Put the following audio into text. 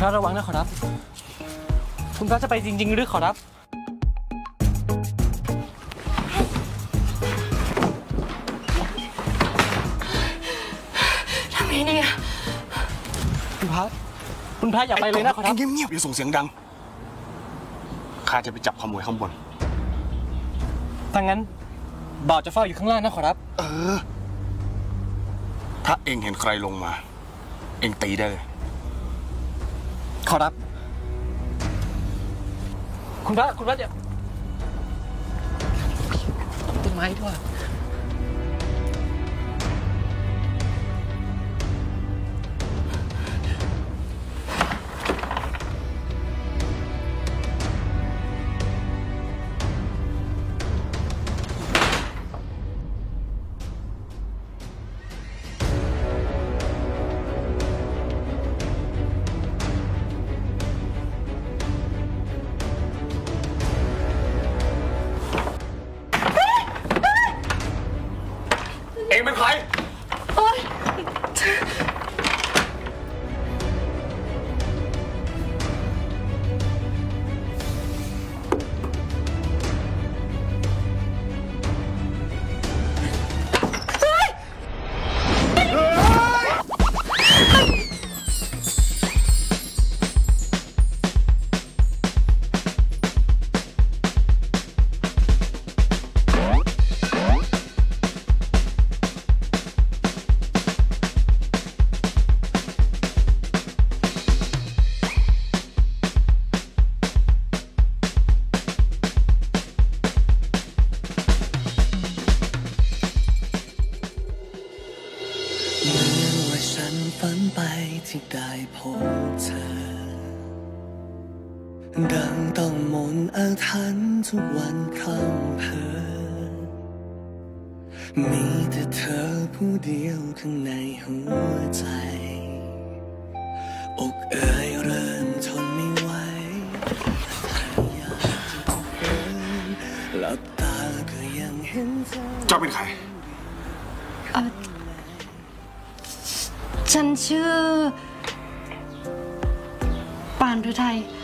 พระระวังนะขอรับคุณพระจะไปจริงๆหรือขอรับทำไงดีอะคุณพระอย่าไปเลยนะขอรับเงียบๆอย่าส่งเสียงดังข้าจะไปจับขโมยข้างบนถ้างั้นบ่าวจะเฝ้าอยู่ข้างล่างนะขอรับถ้าเองเห็นใครลงมาเองตีได้เลยขอรับคุณพระเดี๋ยวต้นไม้ด้วยเองเป็นใครฝันไปที่ได้พบเธอดังต้องมนต์อาถรรพ์ทุกวันคำเพ้อมีแต่เธอผู้เดียวข้างในหัวใจอกเอ่ยเริ่มทนไม่ไหวอยากจะเดินหลับตาก็ยังเห็นเธอเจ้าเป็นใครฉันชื่อปานฤทัย